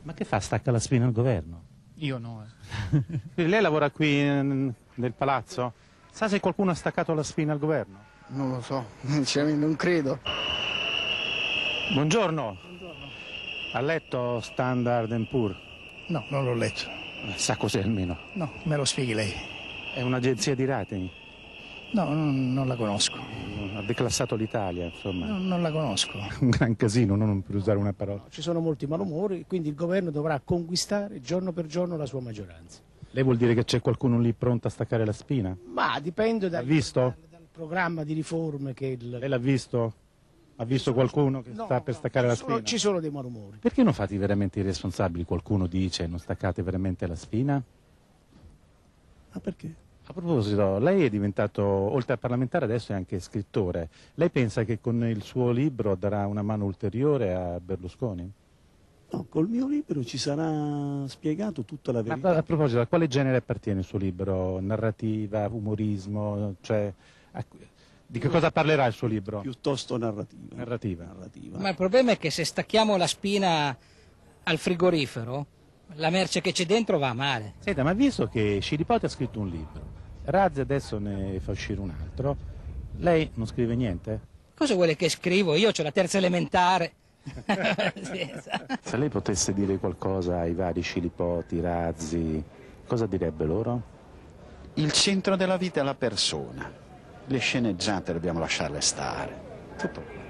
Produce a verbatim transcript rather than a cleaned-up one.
Ma che fa? Stacca la spina al governo? Io no. Eh. Quindi lei lavora qui nel, nel palazzo? Sa se qualcuno ha staccato la spina al governo? Non lo so, sinceramente non credo. Buongiorno. Buongiorno. Ha letto Standard and Poor's? No, non l'ho letto. Sa cos'è almeno? No, me lo spieghi lei. È un'agenzia di rating? No, non, non la conosco. Ha declassato l'Italia, insomma. No, non la conosco. Un gran casino, non per usare una parola. Ci sono molti malumori, quindi il governo dovrà conquistare giorno per giorno la sua maggioranza. Lei vuol dire che c'è qualcuno lì pronto a staccare la spina? Ma dipende dal, L'ha visto? dal, dal programma di riforme che il... Lei l'ha visto? Ha visto qualcuno che no, sta per no, staccare la ci sono, spina? ci sono dei malumori. Perché non fate veramente i responsabili? Qualcuno dice non staccate veramente la spina? Ma perché? A proposito, lei è diventato, oltre a parlamentare, adesso è anche scrittore. Lei pensa che con il suo libro darà una mano ulteriore a Berlusconi? No, col mio libro ci sarà spiegato tutta la verità. Ma a proposito, a quale genere appartiene il suo libro? Narrativa, umorismo? Cioè, a, di che cosa parlerà il suo libro? Piuttosto narrativa. Narrativa. narrativa. Ma il problema è che se stacchiamo la spina al frigorifero, la merce che c'è dentro va a male. Senta, ma visto che Scilipoti ha scritto un libro, Razzi adesso ne fa uscire un altro, lei non scrive niente? Cosa vuole che scrivo? Io ho la terza elementare. Sì, esatto. Se lei potesse dire qualcosa ai vari Scilipoti, Razzi, cosa direbbe loro? Il centro della vita è la persona. Le sceneggiate dobbiamo lasciarle stare. Tutto.